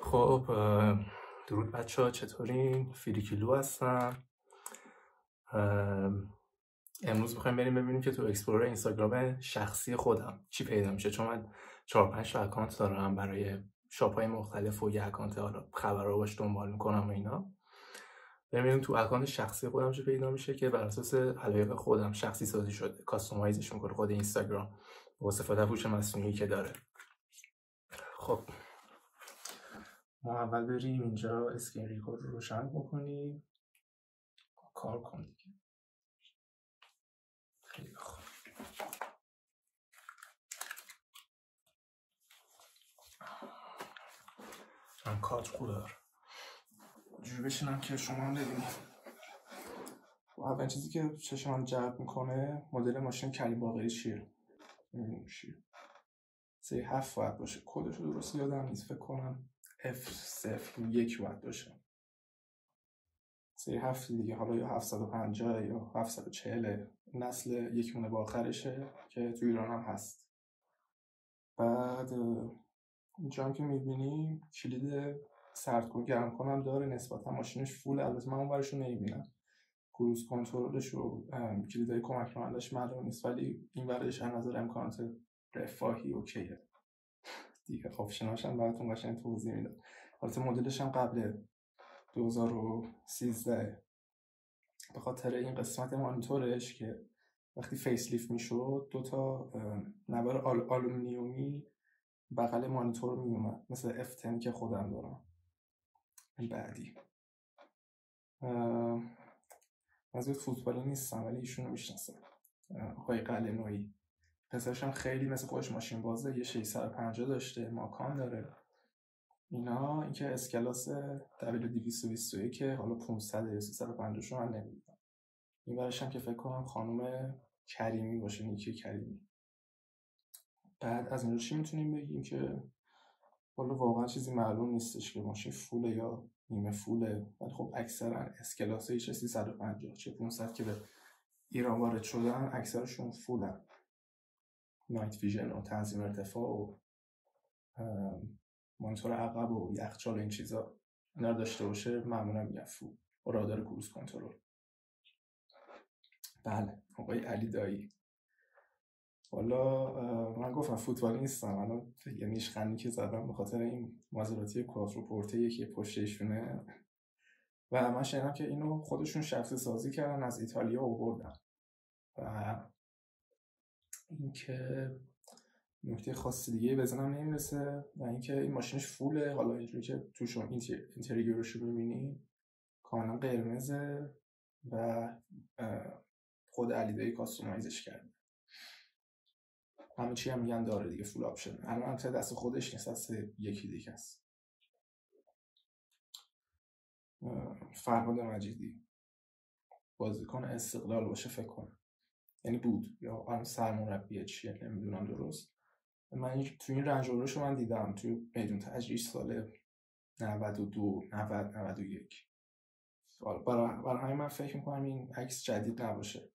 خب درود بچه ها، چطورین؟ فیلیکیلو هستم. امروز میخوایم بریم ببینیم که تو اکسپلور اینستاگرام شخصی خودم چی پیدا میشه، چون من 4-5 تا اکانت دارم برای شاپ های مختلف و یه اکانت حالا خبرها باش دنبال میکنم و اینا. ببینیم تو اکانت شخصی خودم چی پیدا میشه که بر اساس علایق خودم شخصی سازی شده، کاستومایزش میکنه خود اینستاگرام با استفاده از هوش مصنوعی که داره. خب ما اول بریم اینجا اسکرین ریکورد رو روشن بکنیم، کار کنیم دیگه. خیلی خوب. من کارت کولر جوری بشینم که شما هم ببینید. اول چیزی که چشم جلب میکنه مدل ماشین کریم باقری چیه. میبینیم چیه. سری 7 باید باشه، کدش رو درست یادم نیست، فکر کنم F01 باید باشه. سری 7 دیگه، حالا یا 750 یا 740 نسل یک مونه با آخرشه که تو ایران هم هست. بعد اینجا هم که میبینیم کلید سرد کن گرم کنم داره، نسبتا ماشینش فول. البته من اون ورش رو نمیبینم، کروز کنترلش و کلیدهای کمک رانندش معلوم نیست، ولی این ورش از نظر امکانات رفاهی اوکیه دیگه. آپشناش هم براتون قشنگ توضیح میدم. البته مدلش هم قبل 2013 به خاطر این قسمت مانیتورش که وقتی فیس لیفت میشد 2 تا نوار آلومینیومی بغل مانیتور میومد، مثل F10 که خودم دارم. بعدی من زیاد فوتبالی نیستم ولی ایشونو میشناسم، آقای قلعه‌نویی. پسرش هم خیلی مثل خودش ماشین بازه، یه 650 داشته، ماکان داره اینا. اینکه اسکلاس W221 که حالا 500 یا 350 شو من نمیدونم. این برش هم که فکر کنم خانم کریمی باشه، نیکی کریمی. بعد از اینجا چی میتونیم بگیم که حالا واقعا چیزی معلوم نیستش که ماشین فوله یا نیمه فوله، ولی خب اکثرا اسکلاسای چه 350 چه 500 که به ایران وارد شدن اکثرشون فولن. نایت ویژن و تنظیم ارتفاع و مانیتور عقب و یخچال و این چیزا اینا رو داشته باشه معمولا میگن فول و رادار کروز کنترل. بله آقای علی دایی. والا من گفتم فوتبالی نیستم، الان یه نیشخندی که زدم به خاطر این مازراتی کواتروپورته که پشت ایشونه و من شنیدم که اینو خودشون شخصی سازی کردن از ایتالیا آوردن. و اینکه نکته خاصی دیگه بزنم نمیرسه و اینکه این ماشینش فوله. حالا اینجوری که توش اینتریورش رو ببینید کاملا قرمزه و خود علیدایی کاستومایزش کرده. همه چی هم میگن داره دیگه، فول آپشن. الان دست خودش نیست، دست یکی دیگه است. فرهاد مجیدی بازیکن استقلال باشه فکر کنم، یعنی بود یا الان سرمربیه چیه نمیدونم درست. من تو این رنج روورش رو من دیدم توی میدون تجریش سال 92 90 91. برای همین من فکر میکنم این عکس جدید نباشه.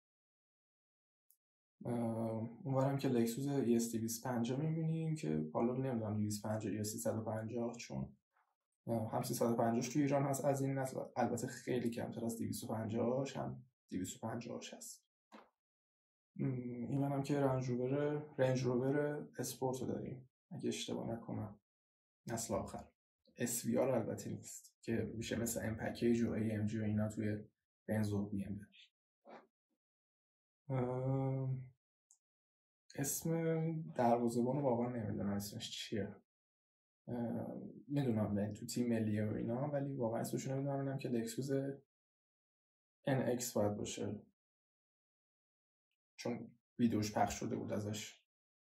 اونورم که لکسوس ES 250 میبینیم که حالا نمیدونم 250 یا 350 چون هم 350 تو ایران هست از این نسل، البته خیلی کمتر از 250 هم 250 هست. این منم که رنج روور اسپورت رو داریم اگه اشتباه نکنم، نسل آخر. SVR البته نیست که میشه مثل ام پکیج و AMG و اینا توی بنز و BMW. اسم دروازه‌بان واقعا نمیدونم اسمش چیه. میدونم تو تیم ملیه و اینا ولی واقعا اسمش نمیدونم که لکسوس NX باید باشه چون ویدیوش پخش شده بود ازش.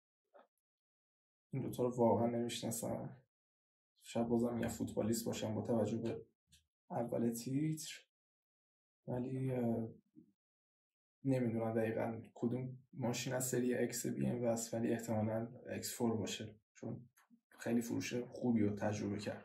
این دوتا رو واقعا نمیشناسم. شاید بازم یه فوتبالیست باشم با توجه به اول تیتر، ولی نمیدونم دقیقا کدوم ماشین از سری X BMW است، ولی احتمالاً X4 باشه چون خیلی فروش خوبی رو تجربه کرد.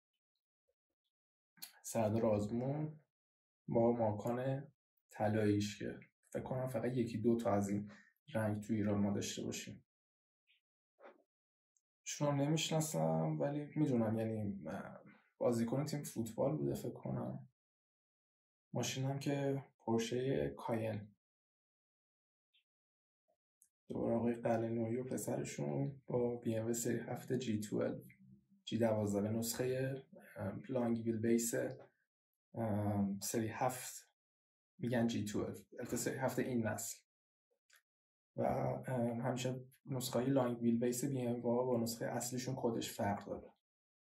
سردار آزمون با ماکان طلاییش که فکر کنم فقط 1-2 تا از این رنگ تو ایران ما داشته باشیم. چون نمیشناسم ولی میدونم، یعنی بازیکن تیم فوتبال بوده فکر کنم. ماشینم که پورشه کاین. دوباره آقای قلعه‌نویی و پسرشون با بی ام و سری 7 G12 به نسخه لانگ ویل بیس سری 7 میگن G12، البته سری 7 این نسل. و همیشه نسخه های لانگ ویل بیس بی ام با نسخه اصلیشون کدش فرق داره.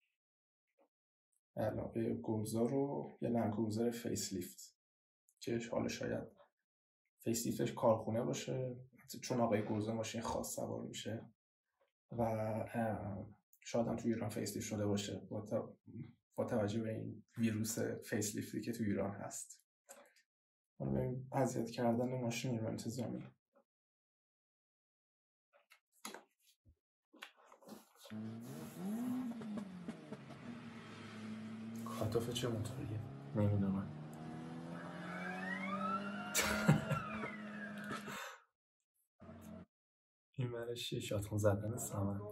علاوه گلزار و یه لندکروزر فیس لیفت که حالا شاید فیس لیفتش کارخونه باشه، چون آقای گلزار ماشین خاص سوار میشه و شاید هم تو ایران فیس لیفت شده باشه با توجه به این ویروس فیس لیفتی که تو ایران هست. حالا بریم اذیت کردن ماشین رو انتظامی. کاتوف چه موتوریه؟ نمیدونم. این برش یه شاتون زدن سمن.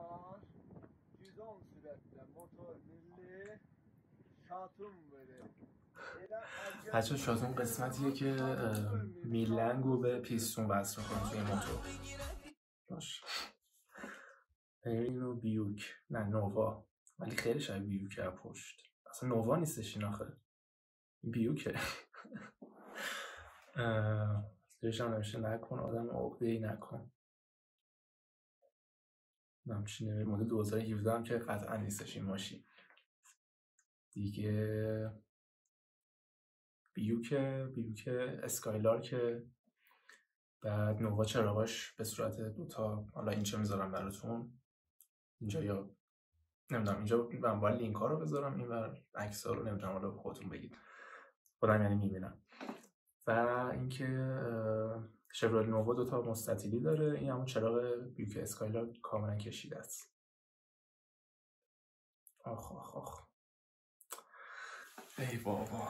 بچه شاتون قسمتیه که میلنگو به پیستون بس میکنه توی موتور. باش اینو بیوک، نه نووا، ولی خیلی شاید بیوکه پشت. اصلا نووا نیستش این آخه، بیوکه. زیرش هم نمیشه نکن آدم عقده‌ای نکن. نمچینه مدل 2017 هم که قطعا نیستش این ماشین دیگه. بیوک اسکایلار که بعد نووا چراغاش به صورت دوتا. حالا اینجا میذارم براتون، اینجا یا نمیدونم اینجا من باید لینک ها رو بذارم، این بر عکس ها رو نمیدونم، حالا خودتون بگید، خودم یعنی میبینم. و اینکه شورول نووا دوتا مستطیلی داره، این همون چراغ بیوک اسکایلار کاملا کشیده است. آخ آخ آخ ای بابا.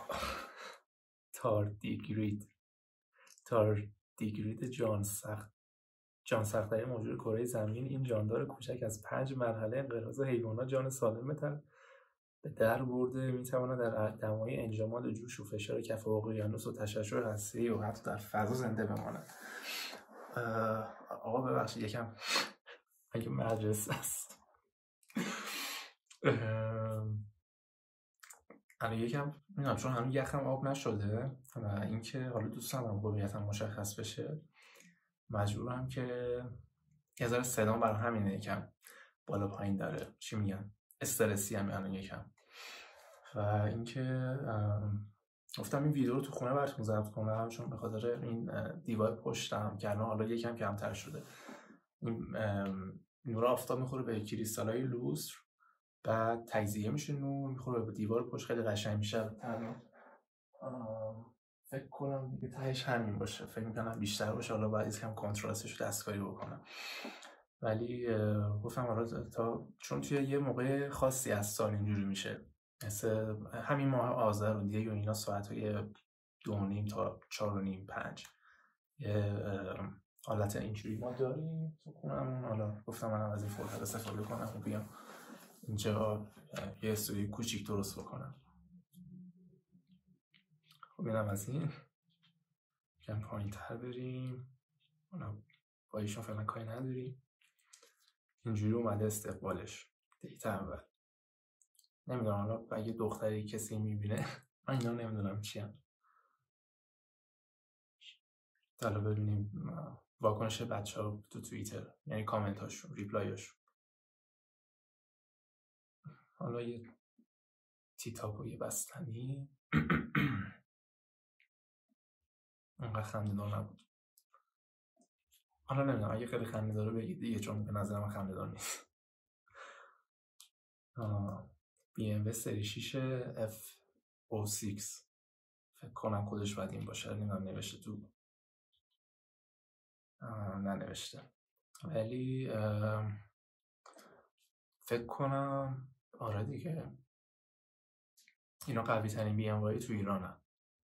تاردیگرید جان سخت‌ترین موجود کره زمین. این جاندار کوچک از 5 مرحله انقراض حیوانات جان سالم‌تر به در برده، میتواند در دمای انجماد جوش و فشار کف اقیانوس و تشعشع هسته‌ای و حتی در فضا زنده بماند. آقا ببخشید یکم اگه مجلس است الان یکم میدونم چون همین یخم آب نشده و اینکه حالا دوست ندارم هویتم مشخص بشه، مجبورم که یه ذره صدام برای همینه یکم بالا پایین داره، چی میگن، استرسی هم الان یکم. و اینکه گفتم این ویدیو رو تو خونه براتون ضبط کنم چون به خاطر این دیوار پشتم که الان حالا یکم کمتر شده، این نور آفتاب میخوره به کریستالای لوستر، بعد تجزیه میشه، نور میخوره به دیوار پشت، خیلی قشنگ میشه. فکر کنم دیگه تهش همین باشه، فکر میکنم بیشتر باشه، حالا باید یکم کنترستش رو دستکاری بکنم. ولی گفتم حالا تا چون توی یه موقع خاصی از سال اینجوری میشه، مثل همین ماه آذر و دیگه و اینا، ساعت‌های 2:30 تا 4:30 5 یه حالت اینجوری ما داریم تو خونمون. حالا گفتم منم از این فرصت استفاده کنم و بیام اینجا یه استودیوی کوچیک درست بکنم. خب اینم از این. کم پایین تر بریم، حالا با ایشون فعلا کاری نداریم. اینجوری اومده استقبالش دیتا اول. نمیدونم حالا اگه دختری کسی میبینه من اینا نمیدونم چی هم. حالا ببینیم واکنش بچه ها تو توییتر، یعنی کامنت هاشون، ریپلای هاشون. حالا یه تیتاپ و یه بستنی اونقدر خنده‌دار نبود. حالا نمیدونم اگه خیلی خنده‌داره بگید دیگه، چون به نظر من خنده‌دار نیست. BMW سری 6 F06 فکر کنم کدش باید این باشه، نمیدونم نوشته تو، ننوشته، ولی فکر کنم آره دیگه اینا قوی ترین BMW تو ایرانن.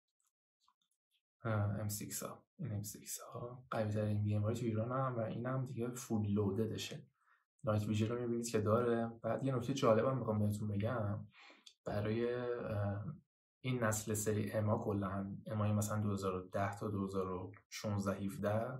M6 ها، این M6 ها قوی ترین BMW تو ایرانن و اینم دیگه فول لوددشه، نایت ویژن رو میبینید که داره. بعد یه نکته جالبم میخوام بهتون بگم، برای این نسل سری اما کلا امای مثلا 2010 تا 2016 17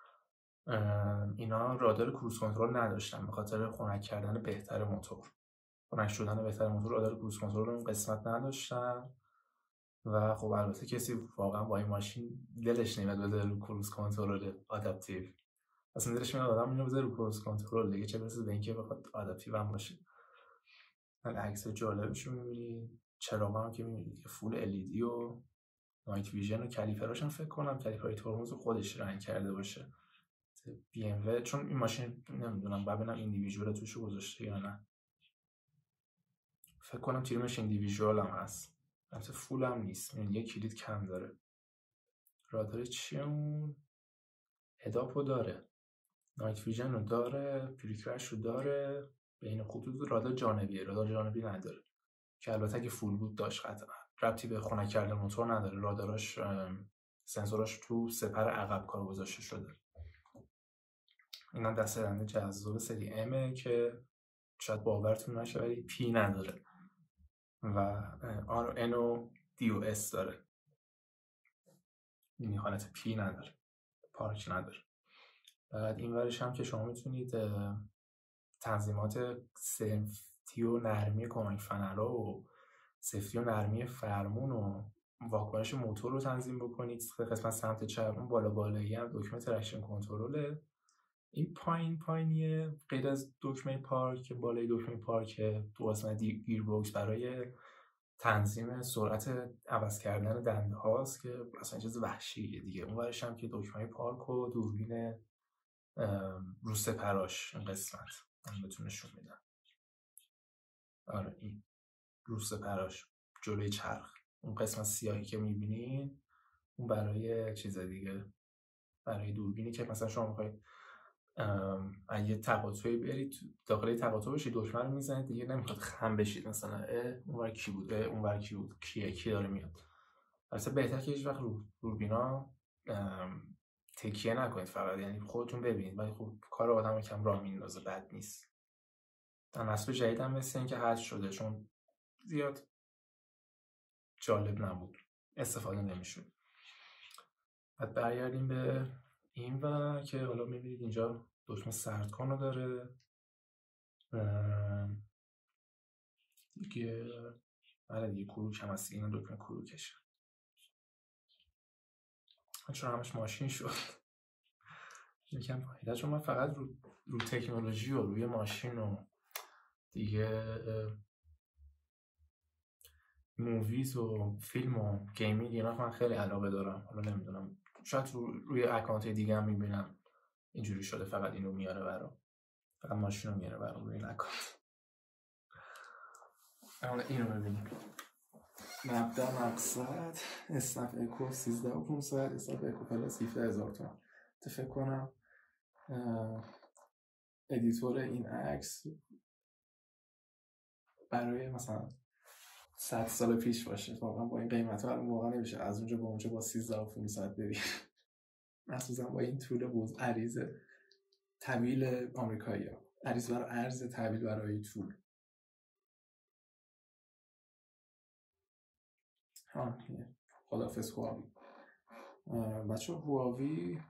اینا رادار کروز کنترل نداشتن به خاطر خنک کردن بهتر موتور، خنک شدن بهتر موتور رادار کروز کنترل رو این قسمت نداشتن و خب البته کسی واقعا با این ماشین دلش نمیاد بذاره رو کروز کنترل آداپتیو، اصلا دلش میاد آدم اینو بذاره رو کروز کنترل دیگه، چه برسه به اینکه بخواد آداپتیو هم باشه. عکس جالبش رو می‌بینید، چراغا هم که می‌بینید که فول LED و نایت ویژن و کلیپراش هم فکر کنم کلیپرای ترمز خودش رنگ کرده باشه. BMW چون این ماشین نمیدونم ببینم ایندیویژوال توش گذاشته یا نه، فکر کنم تیرمش ایندیویژوال هم هست، البته فول هم نیست، یه کلید کم داره. رادار چیه اون؟ هداپو داره، نایت ویژن رو داره، پریکرش رو داره، بین خطوط رادار جانبیه، رادار جانبی نداره که البته اگه فول بود داشت قطعا، ربطی به خنک کردن موتور نداره، راداراش سنسوراش تو سپر عقب کار گذاشته شده. اینا دسته‌بندی جذاب سری امه که شاید باورتون نشه ولی پی نداره و آر و دی و اس داره، این حالت پی نداره، پارک نداره. بعد این ورش هم که شما میتونید تنظیمات سفتی و نرمی کمک فنرها و سفتی و نرمی فرمون و واکنش موتور رو تنظیم بکنید. قسمت سمت چپ اون بالا بالایی هم دکمه ترکشن کنترله، این پایینیه غیر از دکمه پارک، بالای دکمه پارک تو قسمت گیر باکس برای تنظیم سرعت عوض کردن دنده هاست که اصلا چیز وحشیه دیگه. اون ورش هم که دکمه پارک و دوربین رو سپراش، این قسمت من بهتون نشون میدم. آره این رو سپراش جلوی چرخ، اون قسمت سیاهی که میبینین اون برای چیز دیگه، برای دوربینی که مثلا شما میخواید اگه تقاطعی برید داخل تقاطع بشید دکمه رو میزنید دیگه نمیخواد خم بشید مثلا اونور کی بود اونور کی بود کی داره میاد. البته بهتره که هیچ وقت دوربینا تکیه نکنید فقط، یعنی خودتون ببینید ولی خب کار آدم کم راه میندازه، بد نیست. در نسل جدید هم مثل این که حذف شده چون زیاد جالب نبود، استفاده نمیشد. بعد برگردیم به این و که حالا میبینید اینجا دکمه سرد کن رو داره دیگه، بله دیگه کروک هم هست، این دکمه کروکشه چون همش ماشین شد یکم پایده، چون من فقط رو تکنولوژی و روی ماشین و دیگه موویز و فیلم و گیمینگ اینا من خیلی علاقه دارم. حالا نمیدونم شاید روی اکانت دیگه هم میبینم اینجوری شده فقط اینو میاره برام، فقط ماشین رو میاره برام روی این اکانت. حالا اینو ببینیم، مبدأ مقصد اسنپ اکو 13500، اسنپ اکو پلاس 17000 تومان. فکر کنم ادیتور این عکس برای مثلا 100 سال پیش باشه، واقعا با این قیمت ها واقعا نمیشه از اونجا به اونجا با 13500 بری، مخصوصا با این طول عریض طویل آمریکایی‌ها، عریض بر عرض طویل برای طول. خداحافظ هواوی. بچه هواوی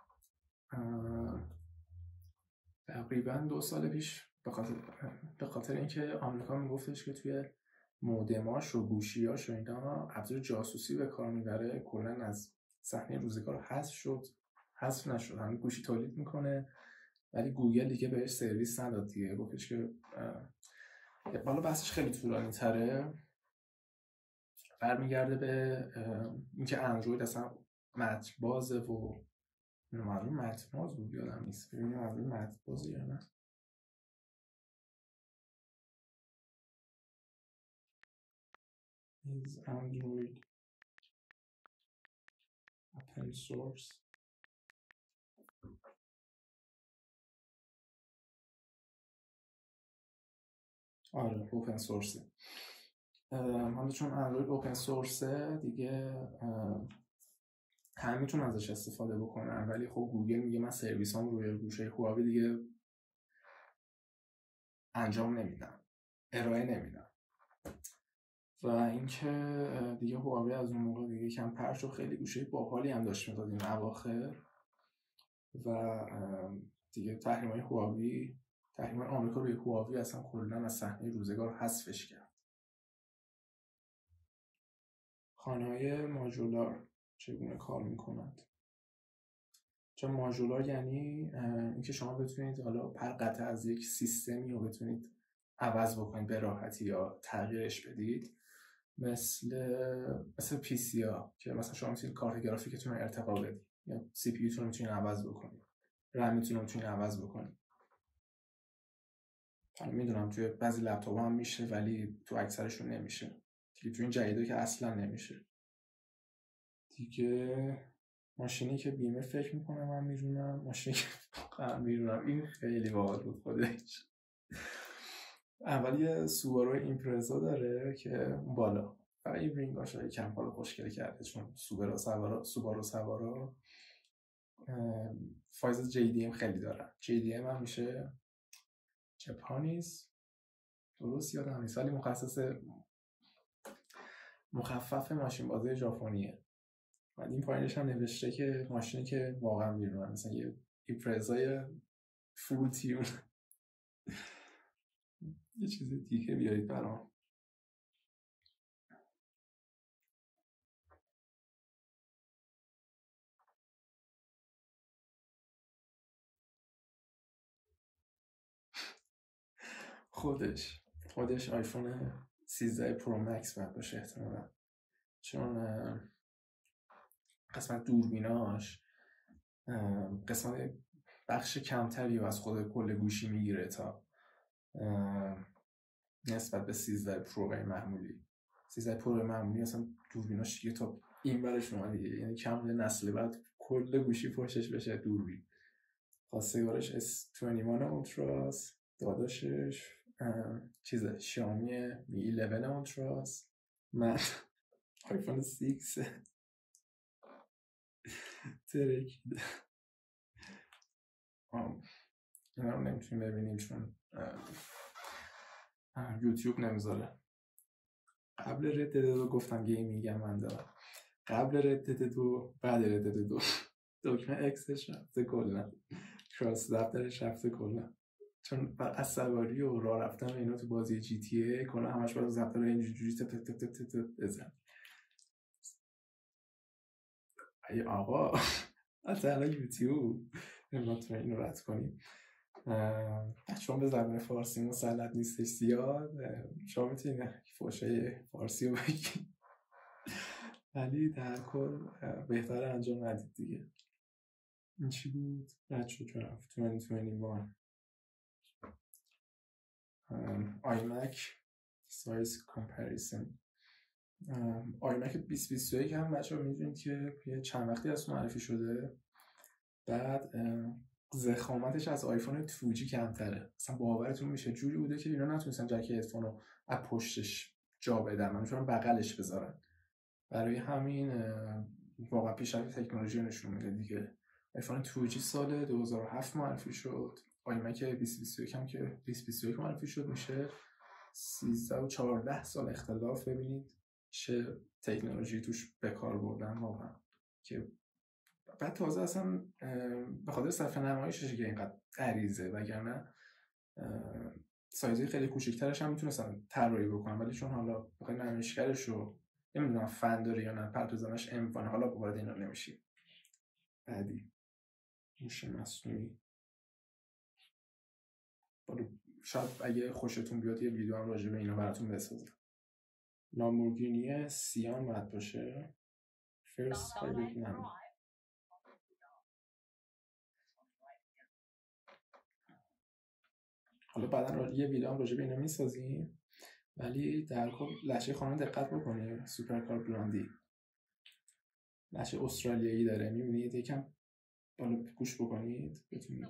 تقریبا 2 سال پیش به خاطر اینکه آمریکا میگفتش که توی مودماش و گوشیاش و اینا ابزار جاسوسی به کار میبره، کلا از صحنه روزگار حذف نشد، همین گوشی تولید میکنه ولی گوگل دیگه بهش سرویس نداد دیگه، گفتش که بالا بحثش خیلی طولانی تره، برمیگرده به اینکه اندروید اصلا متن بازه و معلوم متن باز بود یادم نیست، ببینیم معلوم متن بازه یا نه. Is Android open source؟ آره اوپن سورسه. حالا چون اندروید اوپن سورسه دیگه همه میتونن ازش استفاده بکنن، ولی خب گوگل میگه من سرویسام روی گوشه هواوی دیگه انجام نمیدن، ارائه نمیدن. و اینکه دیگه هواوی از اون موقع دیگه کم پرش و خیلی گوشه باحالی هم داشت میداد این اواخر و دیگه تحریم‌های هواوی، تحریم آمریکا روی هواوی اصلا کلاً از صحنه روزگار حذفش کرد. خانه‌های ماژولار چگونه کار میکنند؟ چون ماژولار یعنی اینکه شما بتونید حالا هر قطعه از یک سیستمی رو بتونید عوض بکنید به راحتی یا تغییرش بدید، مثل پی سی ها که مثلا شما میتونید کارت گرافیکتون رو ارتقا بدید یا سی پی یو تون رو میتونید عوض بکنید، رمتون رو میتونید عوض بکنید. حالا میدونم توی بعضی لپتاپ هم میشه ولی تو اکثرشون نمیشه دیگه، تو این جدیدا که اصلا نمیشه دیگه. ماشینی که بیمه فکر میکنم من میدونم، ماشینی که واقعا میدونم این خیلی باحال بود خودش. اول یه سوبارو ایمپرزا داره که بالا فقط یه رینگاش کم حالا خوشگلی کرده، چون سوبارو سوارا فایز JDM خیلی دارن. JDM هم میشه جپانیز، درست یادم نیست ولی مخفف ماشین بازی ژاپنیه. و این پایینش هم نوشته که ماشینی که واقعا میرونن، مثلا یه ایمپرزای فول تیون. یه چیز دیگه بیارید برام. خودش آیفون 13 پرو مکس باید باشه احتمالا، چون قسمت دوربیناش قسمت بخش کمتری و از خود کل گوشی میگیره تا نسبت به 13 پرو معمولی. 13 پرو معمولی اصلا دوربیناش دیگه تا این برش اومد دیگه، یعنی کم نسل بعد کل گوشی پشتش بشه دوربین. خواستگارش S21 اولتراست، داداشش شامی می 11 اولتراست، من آیفون 6 ترکیده. اینا رو نمیتونیم ببینیم چون یوتیوب نمیذاره. قبل رد دد 2 گفتم گیمینگ من دارم، قبل رد دد 2 بعد رد دد 2 دکمه اکسش رفته کلا، کراس دفترش رفته کلا، چون از سواری و راه رفتن اینا تو بازی جی تی ای کلا همش باید ضبط رو اینجوری تپ بزن. ای آقا اصلا یوتیوب نمیتونه اینو رد کنیم، چون به زبان فارسی مسلط نیستش زیاد، شما میتونید فوشه فارسی رو بگید ولی در کل بهتر انجام ندید دیگه. این چی بود؟ رد شد رفت 2021 iMac سایز کامپریسن. iMac 2021 هم بچه‌ها میدونید که یه چند وقتی از معرفی شده، بعد ضخامتش از آیفون 2G کمتره. اصلا باورتون میشه جوری بوده که اینا نتونستن جک هدفون رو از پشتش جا بدن، منظورم بغلش بذارن. برای همین واقعا پیشرفت تکنولوژی نشون میده دیگه. آیفون 2G سال 2007 معرفی شد، iMac 2021 هم که 2021 معرفی شد، میشه 13 و 14 سال اختلاف. ببینید چه تکنولوژی توش به کار بردن واقعا، که بعد تازه اصلا به خاطر صفحه نمایشش که اینقدر غریزه، وگرنه سایزی خیلی کوچیک‌ترش هم میتونستن طراحی بکنن، ولی چون حالا بخاطر نمایشگرش رو نمیدونم فن داره یا نه پردازنش امکانه، حالا وارد اینا نمیشیم. بعدی هوش مصنوعی، شاید اگه خوشتون بیاد یه ویدیو هم راجع به اینا براتون بسازم. لامبورگینی سیان باید باشه، فرست هایبرید نمی. حالا بعدا یه ویدیو هم راجع به اینا میسازیم، ولی در کل لهجه خانم دقت بکنید. سوپرکار براندی لهجه استرالیایی داره، میبینید یکم بالا گوش بکنید بتونید.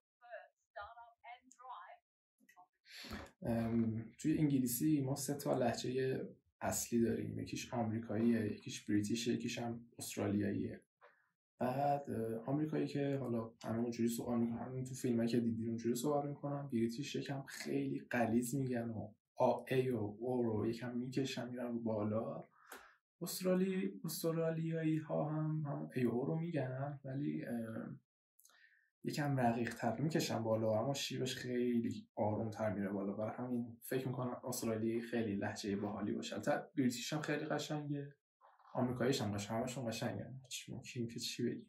توی انگلیسی ما 3 تا لهجه اصلی داریم، یکیش آمریکاییه، یکیش بریتیشه، یکیش هم استرالیاییه. بعد آمریکایی که حالا همه اونجوری صحبت میکنن، همین تو فیلمایی که دیدی اونجوری صحبت میکنن. بریتیش یکم خیلی غلیظ میگن و ای و او رو یکم میکشن میرن رو بالا. استرالیایی ها هم ای او رو میگن ولی یکم رقیق تر میکشن بالا، اما شیبش خیلی آروم تر میره بالا. برای همین فکر میکنم استرالیایی خیلی لهجه باحالی باشه. البته بریتیش هم خیلی قشنگه، آمریکاییش هم قشنگه، همشون قشنگه. چی بگیم.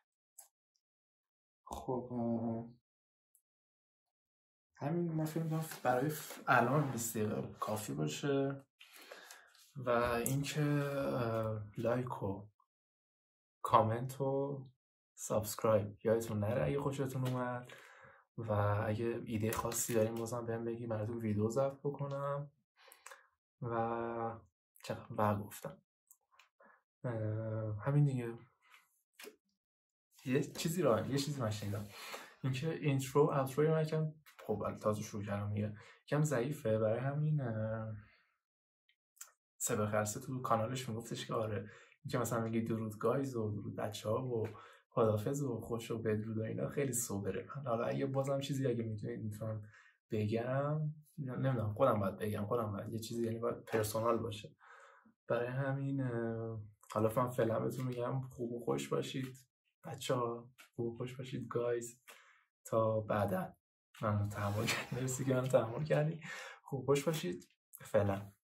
خب همین من فکر میکنم برای الان 20 دقیقه کافی باشه. و اینکه لایک و کامنت و سابسکرایب یادتون نره اگه خوشتون اومد. و اگه ایده خاصی داریم بازم بهم بگی براتون ویدیو ضبط بکنم. و چقدر گفتم همین دیگه. یه چیزی من شنیدم اینکه اینترو اوترو من یکم خب تازه شروع کردم یکم ضعیفه، برای همین سبخرسه تو کانالش میگفتش که آره اینکه مثلا میگی درود گایز و درود بچه‌ها و خدافظ و خوش و بدرود و اینا خیلی سوبره. حالا اگه بازم چیزی اگه میتونم بگم، نمیدونم خودم باید یه چیزی یعنی باید پرسونال باشه. برای همین حالا من فعلا بهتون میگم خوب و خوش باشید بچه‌ها، خوب و خوش باشید گایز. تا بعدا من تحمل کردی خوب خوش باشید فعلا.